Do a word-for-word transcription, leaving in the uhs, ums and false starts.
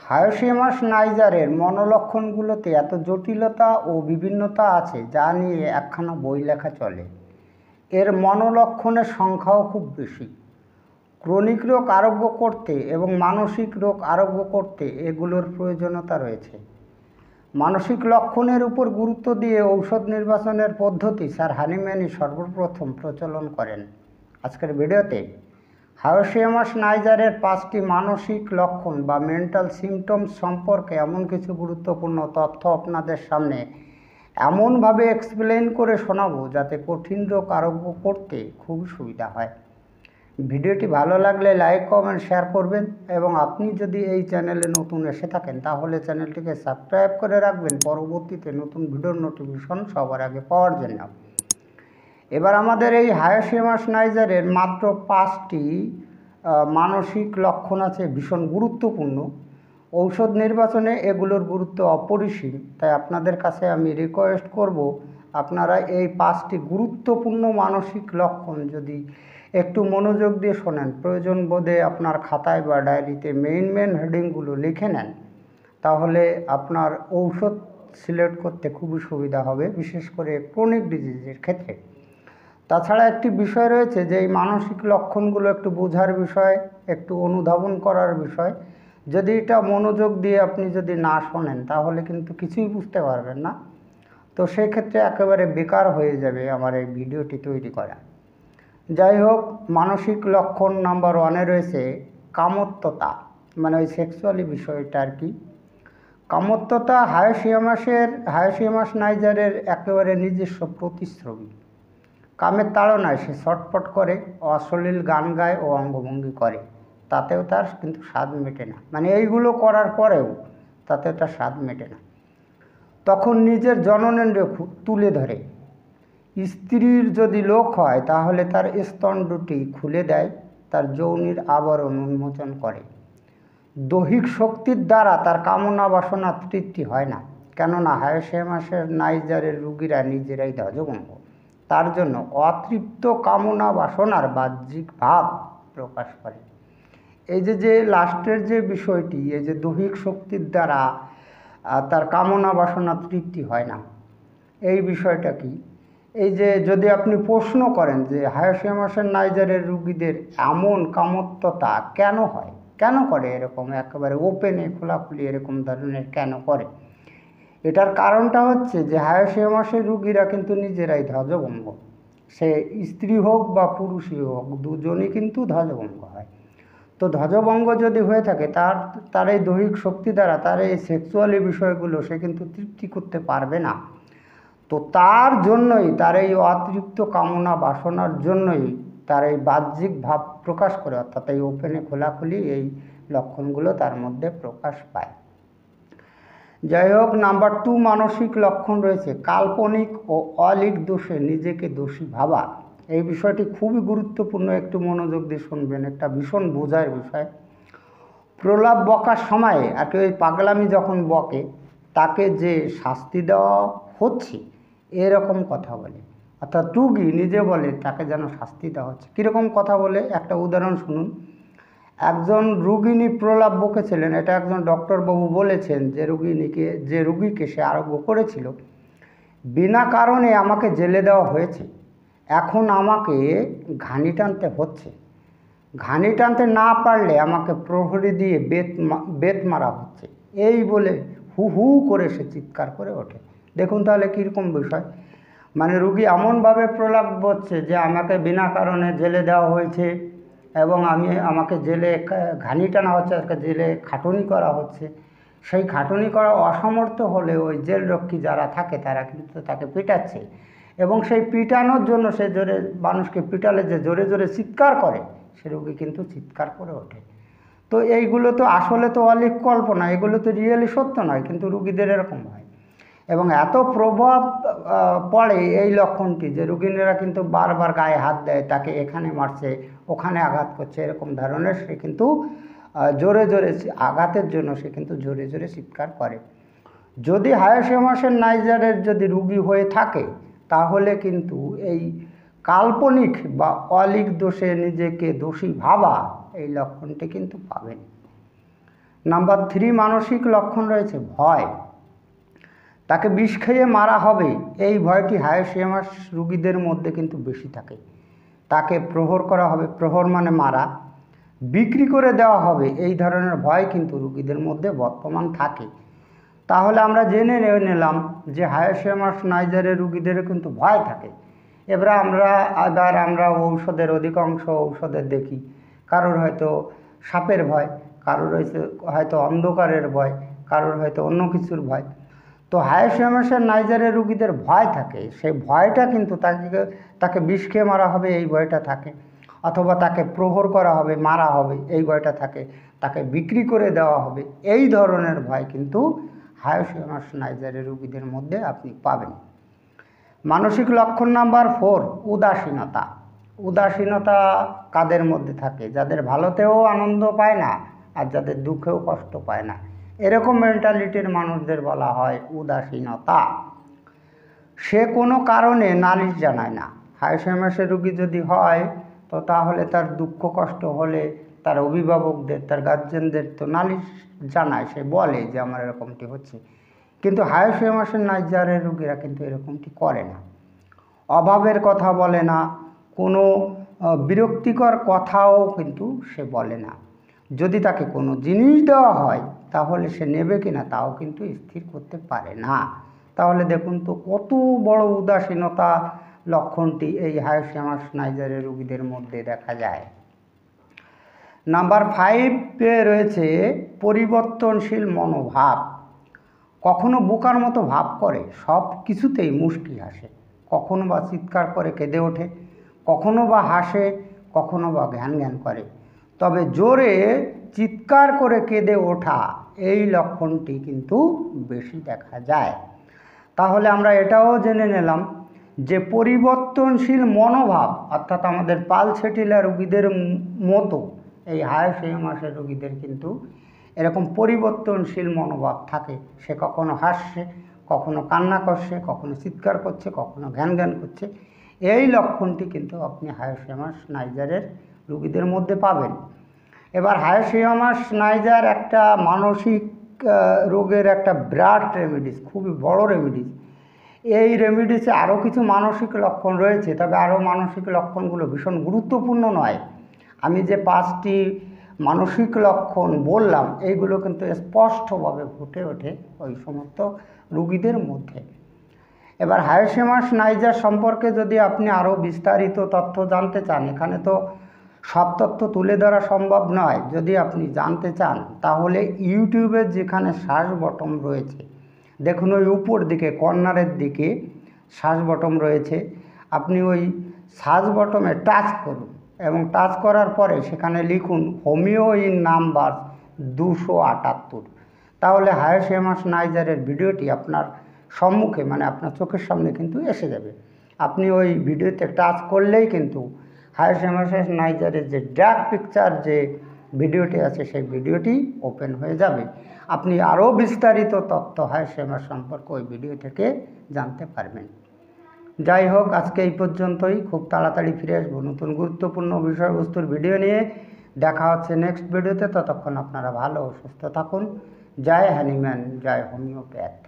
হায়োসিমাস নাইজারের মনোলক্ষণগুলোতে এত জটিলতা ও বিভিন্নতা আছে যা নিয়ে একখানা বই লেখা চলে। এর মনোলক্ষণের সংখ্যাও খুব বেশি। ক্রনিক রোগ আরোগ্য করতে এবং মানসিক রোগ আরোগ্য করতে এগুলোর প্রয়োজনীয়তা রয়েছে। মানসিক লক্ষণের উপর গুরুত্ব দিয়ে ঔষধ নির্বাচনের পদ্ধতি স্যার হানিম্যানই সর্বপ্রথম প্রচলন করেন। আজকের ভিডিওতে হায়োসিমাস নাইজারের পাঁচটি মানসিক লক্ষণ বা মেন্টাল সিমটমস সম্পর্কে এমন কিছু গুরুত্বপূর্ণ তথ্য আপনাদের সামনে এমনভাবে এক্সপ্লেন করে শোনাবো যাতে কঠিন রোগ আরোগ্য করতে খুব সুবিধা হয়। ভিডিওটি ভালো লাগলে লাইক কমেন্ট শেয়ার করবেন এবং আপনি যদি এই চ্যানেলে নতুন এসে থাকেন তাহলে চ্যানেলটিকে সাবস্ক্রাইব করে রাখবেন পরবর্তীতে নতুন ভিডিওর নোটিফিকেশন সবার আগে পাওয়ার জন্য। এবার আমাদের এই হায়োসিমাস নাইজারের মাত্র পাঁচটি মানসিক লক্ষণ আছে ভীষণ গুরুত্বপূর্ণ। ঔষধ নির্বাচনে এগুলোর গুরুত্ব অপরিসীম, তাই আপনাদের কাছে আমি রিকোয়েস্ট করব আপনারা এই পাঁচটি গুরুত্বপূর্ণ মানসিক লক্ষণ যদি একটু মনোযোগ দিয়ে শোনেন, প্রয়োজন বোধে আপনার খাতায় বা ডায়েরিতে মেইন মেইন হেডিংগুলো লিখে নেন, তাহলে আপনার ঔষধ সিলেক্ট করতে খুবই সুবিধা হবে, বিশেষ করে ক্রনিক ডিজিজের ক্ষেত্রে। তাছাড়া একটি বিষয় রয়েছে যে এই মানসিক লক্ষণগুলো একটু বোঝার বিষয়, একটু অনুধাবন করার বিষয়। যদি এটা মনোযোগ দিয়ে আপনি যদি না শোনেন তাহলে কিন্তু কিছুই বুঝতে পারবেন না। তো সেই ক্ষেত্রে একেবারে বেকার হয়ে যাবে আমার এই ভিডিওটি তৈরি করা। যাই হোক, মানসিক লক্ষণ নাম্বার ওয়ানে রয়েছে কামত্বতা, মানে ওই সেক্সুয়ালি বিষয়টা আর কি। কামত্বতা হায়োসিমাসের হায়োসিমাস নাইজারের একেবারে নিজস্ব প্রতিশ্রুতি। কামের তাড়নায় সে ছটফট করে, অশ্লীল গান গায় ও অঙ্গভঙ্গি করে, তাতেও তার কিন্তু স্বাদ মেটে না। মানে এইগুলো করার পরেও তাতে তার স্বাদ মেটে না। তখন নিজের জননেন্দ্রিয় তুলে ধরে। স্ত্রীর যদি লোক হয় তাহলে তার স্তন দুটি খুলে দেয়, তার যৌনির আবরণ উন্মোচন করে। দৈহিক শক্তির দ্বারা তার কামনা বাসনা তৃপ্তি হয় না, কেননা হায়োসিমাসের নাইজারের রুগীরা নিজেরাই ধ্বজভঙ্গ। তার জন্য অতৃপ্ত কামনা বাসনার বাহ্যিক ভাব প্রকাশ করে। এই যে যে লাস্টের যে বিষয়টি, এই যে দৈহিক শক্তির দ্বারা তার কামনা বাসনা তৃপ্তি হয় না, এই বিষয়টা কি? এই যে যদি আপনি প্রশ্ন করেন যে হায়োসিমাসের নাইজারের রুগীদের এমন কামত্বতা কেন হয়, কেন করে এরকম, একেবারে ওপেনে খোলাখুলি এরকম ধরনের কেন করে, এটার কারণটা হচ্ছে যে হায়োসিমাসের রুগীরা কিন্তু নিজেরাই ধ্বজভঙ্গ। সে স্ত্রী হোক বা পুরুষই হোক, দুজনই কিন্তু ধ্বজভঙ্গ হয়। তো ধ্বজভঙ্গ যদি হয়ে থাকে তার তার এই দৈহিক শক্তি দ্বারা তার এই সেক্সুয়ালি বিষয়গুলো সে কিন্তু তৃপ্তি করতে পারবে না। তো তার জন্যই, তার এই অতৃপ্ত কামনা বাসনার জন্যই তার এই বাহ্যিক ভাব প্রকাশ করে, অর্থাৎ এই ওপেনে খোলাখুলি এই লক্ষণগুলো তার মধ্যে প্রকাশ পায়। যাই হোক, নাম্বার টু মানসিক লক্ষণ রয়েছে কাল্পনিক ও অলিক দোষে নিজেকে দোষী ভাবা। এই বিষয়টি খুবই গুরুত্বপূর্ণ, একটু মনোযোগ দিয়ে শুনবেন, একটা ভীষণ বোঝার বিষয়। প্রলাপ বকার সময়ে আর কি ওই পাগলামি যখন বকে তাকে যে শাস্তি দেওয়া হচ্ছে এরকম কথা বলে, অর্থাৎ রুগী নিজে বলে তাকে যেন শাস্তি দেওয়া হচ্ছে। কীরকম কথা বলে একটা উদাহরণ শুনুন। একজন রুগিনী প্রলাপ বকেছিলেন, এটা একজন ডক্টরবাবু বলেছেন যে রুগিনীকে, যে রুগীকে সে আরোগ্য করেছিল, বিনা কারণে আমাকে জেলে দেওয়া হয়েছে, এখন আমাকে ঘানি টানতে হচ্ছে, ঘানি টানতে না পারলে আমাকে প্রহরী দিয়ে বেত বেত মারা হচ্ছে। এই বলে হু হু করে সে চিৎকার করে ওঠে। দেখুন তাহলে কীরকম বিষয়। মানে রুগী এমনভাবে প্রলাপ বলছে যে আমাকে বিনা কারণে জেলে দেওয়া হয়েছে এবং আমি আমাকে জেলে ঘানি টানা হচ্ছে, জেলে খাটুনি করা হচ্ছে। সেই খাটুনি করা অসমর্থ হলে ওই জেলরক্ষী যারা থাকে তারা কিন্তু তাকে পিটাচ্ছে, এবং সেই পিটানোর জন্য সে জোরে, মানুষকে পিটালে যে জোরে জোরে চিৎকার করে সে রুগী কিন্তু চিৎকার করে ওঠে। তো এইগুলো তো আসলে তো অলিক কল্পনা, এগুলো তো রিয়েলি সত্য নয়, কিন্তু রুগীদের এরকম হয়। এবং এত প্রভাব পড়ে এই লক্ষণটি যে রুগীরা কিন্তু বারবার গায়ে হাত দেয়, তাকে এখানে মারছে ওখানে আঘাত করছে, এরকম ধরনের সে কিন্তু জোরে জোরে আঘাতের জন্য সে কিন্তু জোরে জোরে চিৎকার করে। যদি হায়োসিমাসের নাইজারের যদি রুগী হয়ে থাকে তাহলে কিন্তু এই কাল্পনিক বা অলিক দোষে নিজেকে দোষী ভাবা এই লক্ষণটি কিন্তু পাবেন। নাম্বার থ্রি মানসিক লক্ষণ রয়েছে ভয়। তাকে বিষ খেয়ে মারা হবে, এই ভয়টি হায়োসিয়ামাস রুগীদের মধ্যে কিন্তু বেশি থাকে। তাকে প্রহর করা হবে, প্রহর মানে মারা, বিক্রি করে দেওয়া হবে, এই ধরনের ভয় কিন্তু রুগীদের মধ্যে বর্তমান থাকে। তাহলে আমরা জেনে নিলাম যে হায়োসিয়ামাস নাইজারের রুগীদেরও কিন্তু ভয় থাকে। এবার আমরা আবার আমরা ঔষধের অধিকাংশ ঔষধের দেখি কারোর হয়তো সাপের ভয়, কারোর হয়তো হয়তো অন্ধকারের ভয়, কারোর হয়তো অন্য কিছুর ভয়। তো হায়োসিয়ামাসের নাইজারের রুগীদের ভয় থাকে, সেই ভয়টা কিন্তু তাকে তাকে বিষ খেয়ে মারা হবে এই ভয়টা থাকে, অথবা তাকে প্রহর করা হবে, মারা হবে এই ভয়টা থাকে, তাকে বিক্রি করে দেওয়া হবে, এই ধরনের ভয় কিন্তু হায়োসিয়ামাস নাইজারের রুগীদের মধ্যে আপনি পাবেন। মানসিক লক্ষণ নাম্বার ফোর উদাসীনতা। উদাসীনতা কাদের মধ্যে থাকে? যাদের ভালোতেও আনন্দ পায় না আর যাদের দুঃখেও কষ্ট পায় না, এরকম মেন্টালিটির মানুষদের বলা হয় উদাসীনতা। সে কোনো কারণে নালিশ জানায় না। হায়োসিয়ামাসের রুগী যদি হয় তো তাহলে তার দুঃখ কষ্ট হলে তার অভিভাবকদের, তার গার্জেনদের তো নালিশ জানায়, সে বলে যে আমার এরকমটি হচ্ছে। কিন্তু হায়োসিয়ামাসের নাইজারের রুগীরা কিন্তু এরকমটি করে না। অভাবের কথা বলে না, কোনো বিরক্তিকর কথাও কিন্তু সে বলে না। যদি তাকে কোনো জিনিস দেওয়া হয় তাহলে সে নেবে কিনা তাও কিন্তু স্থির করতে পারে না। তাহলে দেখুন তো কত বড় উদাসীনতা লক্ষণটি এই হায়োসিয়ামাস নাইজারের রুগীদের মধ্যে দেখা যায়। নাম্বার ফাইভে রয়েছে পরিবর্তনশীল মনোভাব। কখনো বোকার মতো ভাব করে, সব কিছুতেই মুশকিল আসে, কখনো বা চিৎকার করে কেঁদে ওঠে, কখনো বা হাসে, কখনো বা ঘ্যান ঘ্যান করে। তবে জোরে চিৎকার করে কেঁদে ওঠা এই লক্ষণটি কিন্তু বেশি দেখা যায়। তাহলে আমরা এটাও জেনে নিলাম যে পরিবর্তনশীল মনোভাব অর্থাৎ আমাদের পালসেটিলা রুগীদের মতো এই হায়োসিয়ামাসের রুগীদের কিন্তু এরকম পরিবর্তনশীল মনোভাব থাকে। সে কখনো হাসছে, কখনো কান্না করছে, কখনো চিৎকার করছে, কখনো ঘ্যান ঘ্যান করছে। এই লক্ষণটি কিন্তু আপনি হায়োসিয়ামাস নাইজারের রুগীদের মধ্যে পাবেন। এবার হায়োসিয়ামাস নাইজার একটা মানসিক রোগের একটা বিরাট রেমিডিস, খুবই বড় রেমিডিস। এই রেমিডিসে আরও কিছু মানসিক লক্ষণ রয়েছে, তবে আরও মানসিক লক্ষণগুলো ভীষণ গুরুত্বপূর্ণ নয়। আমি যে পাঁচটি মানসিক লক্ষণ বললাম এইগুলো কিন্তু স্পষ্টভাবে ফুটে ওঠে ওই সমস্ত রুগীদের মধ্যে। এবার হায়োসিয়ামাস নাইজার সম্পর্কে যদি আপনি আরও বিস্তারিত তথ্য জানতে চান, এখানে তো সব তথ্য তুলে ধরা সম্ভব নয়। যদি আপনি জানতে চান তাহলে ইউটিউবের যেখানে সার্চ বটন রয়েছে, দেখুন ওই উপর দিকে কর্নারের দিকে সার্চ বটন রয়েছে, আপনি ওই সার্চ বটনে টাচ করুন এবং টাচ করার পরে সেখানে লিখুন হোমিও ইন নাম্বার দুশো আটাত্তর। তাহলে হায়োসিয়ামাস নাইজারের ভিডিওটি আপনার সম্মুখে মানে আপনার চোখের সামনে কিন্তু এসে যাবে। আপনি ওই ভিডিওতে টাচ করলেই কিন্তু হায়োসিয়ামাস নাইজারের যে ড্রাগ পিকচার যে ভিডিওটি আছে সেই ভিডিওটি ওপেন হয়ে যাবে। আপনি আরও বিস্তারিত তথ্য হায়োসিয়ামাস সম্পর্কে ওই ভিডিও থেকে জানতে পারবেন। যাই হোক, আজকে এই পর্যন্তই। খুব তাড়াতাড়ি ফিরে আসবো নতুন গুরুত্বপূর্ণ বিষয়বস্তুর ভিডিও নিয়ে। দেখা হচ্ছে নেক্সট ভিডিওতে। ততক্ষণ আপনারা ভালো ও সুস্থ থাকুন। জয় হ্যানিম্যান, জয় হোমিওপ্যাথ।